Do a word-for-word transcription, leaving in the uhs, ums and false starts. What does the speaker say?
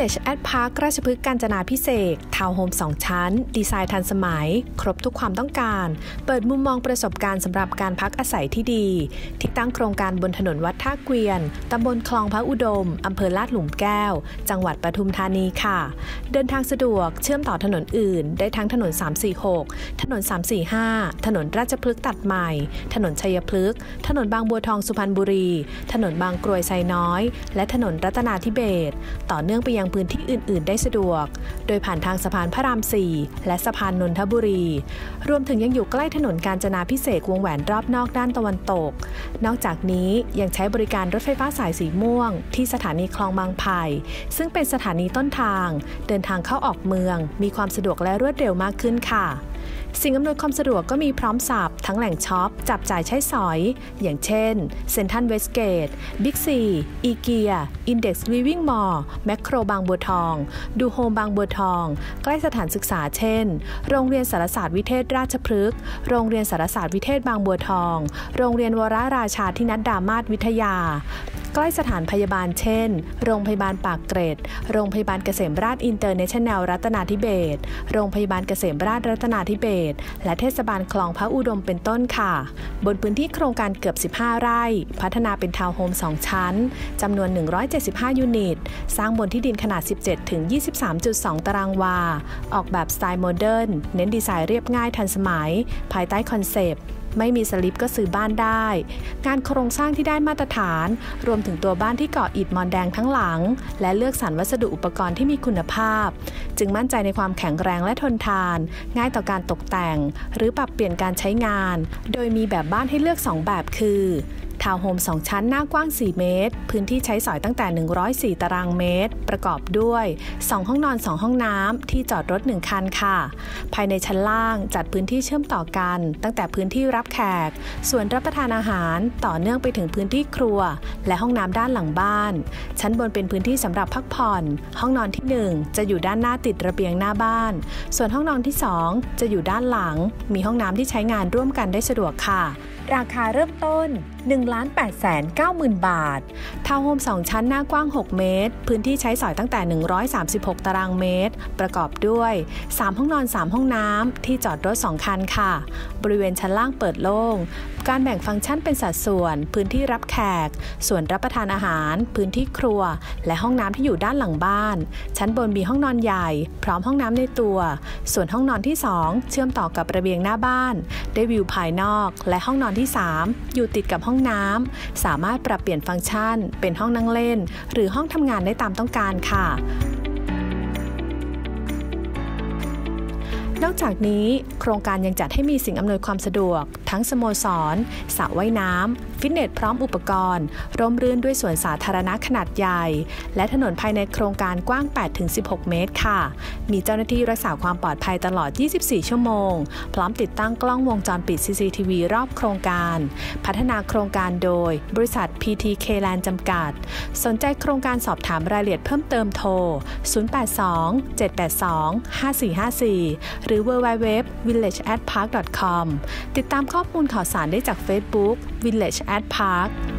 Village at Park ราชพฤกษ์กาญจนาภิเษกทาวน์โฮมสองชั้นดีไซน์ทันสมัยครบทุกความต้องการเปิดมุมมองประสบการณ์สำหรับการพักอาศัยที่ดีที่ตั้งโครงการบนถนนวัดท่าเกวียนตำบลคลองพระอุดมอำเภอลาดหลุมแก้วจังหวัดปทุมธานีค่ะเดินทางสะดวกเชื่อมต่อถนนอื่นได้ทั้งถนนสามสี่หกถนนสามสี่ห้าถนนราชพฤกษ์ตัดใหม่ถนนชัยพฤกษ์ถนนบางบัวทองสุพรรณบุรีถนนบางกรวยไซน้อยและถนนรัตนาธิเบศรต่อเนื่องไปยังพื้นที่อื่นๆได้สะดวกโดยผ่านทางสะพานพระรามสี่และสะพานนนทบุรีรวมถึงยังอยู่ใกล้ถนนกาญจนาภิเษกวงแหวนรอบนอกด้านตะวันตกนอกจากนี้ยังใช้บริการรถไฟฟ้าสายสีม่วงที่สถานีคลองบางไผ่ซึ่งเป็นสถานีต้นทางเดินทางเข้าออกเมืองมีความสะดวกและรวดเร็วมากขึ้นค่ะสิ่งอำนวยความสะดวกก็มีพร้อมสับทั้งแหล่งช็อปจับจ่ายใช้สอยอย่างเช่นเซ็นทรัลเวสเกตบิ๊กซีอีเกียอินเด็กซ์ลิฟวิ่งมอลล์แมคโครบางบัวทองดูโฮมบางบัวทองใกล้สถานศึกษาเช่นโรงเรียนสารศาสตร์วิเทศราชพฤกษ์โรงเรียนสารศาสตร์วิเทศบางบัวทองโรงเรียนวรราชาธินัดดามาศวิทยาใกล้สถานพยาบาลเช่นโรงพยาบาลปากเกร็ดโรงพยาบาลเกษมราษฎร์อินเตอร์เนชั่นแนลรัตนาธิเบศรโรงพยาบาลเกษมราษฎร์รัตนาธิเบศรและเทศบาลคลองพระอุดมเป็นต้นค่ะบนพื้นที่โครงการเกือบสิบห้าไร่พัฒนาเป็นทาวน์โฮมสองชั้นจำนวนหนึ่งร้อยเจ็ดสิบห้ายูนิตสร้างบนที่ดินขนาด สิบเจ็ดถึงยี่สิบสามจุดสอง ตารางวาออกแบบสไตล์โมเดิร์นเน้นดีไซน์เรียบง่ายทันสมัยภายใต้คอนเซปต์ไม่มีสลิปก็ซื้อบ้านได้งานโครงสร้างที่ได้มาตรฐานรวมถึงตัวบ้านที่ก่ออิฐมอนแดงทั้งหลังและเลือกสรรวัสดุอุปกรณ์ที่มีคุณภาพจึงมั่นใจในความแข็งแรงและทนทานง่ายต่อการตกแต่งหรือปรับเปลี่ยนการใช้งานโดยมีแบบบ้านให้เลือกสองแบบคือทาวน์โฮมสองชั้นหน้ากว้างสี่เมตรพื้นที่ใช้สอยตั้งแต่หนึ่งร้อยสี่ตารางเมตรประกอบด้วยสองห้องนอนสองห้องน้ำที่จอดรถหนึ่งคันค่ะภายในชั้นล่างจัดพื้นที่เชื่อมต่อกันตั้งแต่พื้นที่รับแขกส่วนรับประทานอาหารต่อเนื่องไปถึงพื้นที่ครัวและห้องน้ำด้านหลังบ้านชั้นบนเป็นพื้นที่สำหรับพักผ่อนห้องนอนที่หนึ่งจะอยู่ด้านหน้าติดระเบียงหน้าบ้านส่วนห้องนอนที่สองจะอยู่ด้านหลังมีห้องน้ำที่ใช้งานร่วมกันได้สะดวกค่ะราคาเริ่มต้น หนึ่งล้านแปดแสนเก้าหมื่น บาททาวน์โฮมสองชั้นหน้ากว้างหกเมตรพื้นที่ใช้สอยตั้งแต่หนึ่งร้อยสามสิบหกตารางเมตรประกอบด้วยสามห้องนอนสามห้องน้ำที่จอดรถสองคันค่ะบริเวณชั้นล่างเปิดโล่งการแบ่งฟังก์ชันเป็นสัดส่วนพื้นที่รับแขกส่วนรับประทานอาหารพื้นที่ครัวและห้องน้ำที่อยู่ด้านหลังบ้านชั้นบนมีห้องนอนใหญ่พร้อมห้องน้ำในตัวส่วนห้องนอนที่สองเชื่อมต่อกับระเบียงหน้าบ้านได้วิวภายนอกและห้องนอนที่สามอยู่ติดกับห้องน้ำสามารถปรับเปลี่ยนฟังก์ชันเป็นห้องนั่งเล่นหรือห้องทำงานได้ตามต้องการค่ะนอกจากนี้โครงการยังจัดให้มีสิ่งอำนวยความสะดวกทั้งสโมสรสระว่ายน้ำฟิตเนสพร้อมอุปกรณ์ร่มรื่นด้วยสวนสาธารณะขนาดใหญ่และถนนภายในโครงการกว้าง แปดถึงสิบหก เมตรค่ะมีเจ้าหน้าที่รักษาความปลอดภัยตลอดยี่สิบสี่ชั่วโมงพร้อมติดตั้งกล้องวงจรปิด ซี ซี ที วี รอบโครงการพัฒนาโครงการโดยบริษัท พี ที เค แลนด์ จำกัดสนใจโครงการสอบถามรายละเอียดเพิ่มเติมโทรศูนย์ แปด สอง เจ็ด แปด สอง ห้า สี่ ห้า สี่หรือ ดับเบิลยู ดับเบิลยู ดับเบิลยู ดอท วิลเลจ แอท พาร์ค ดอท คอม ติดตามข้อมูลข่าวสารได้จาก Facebook Village at Park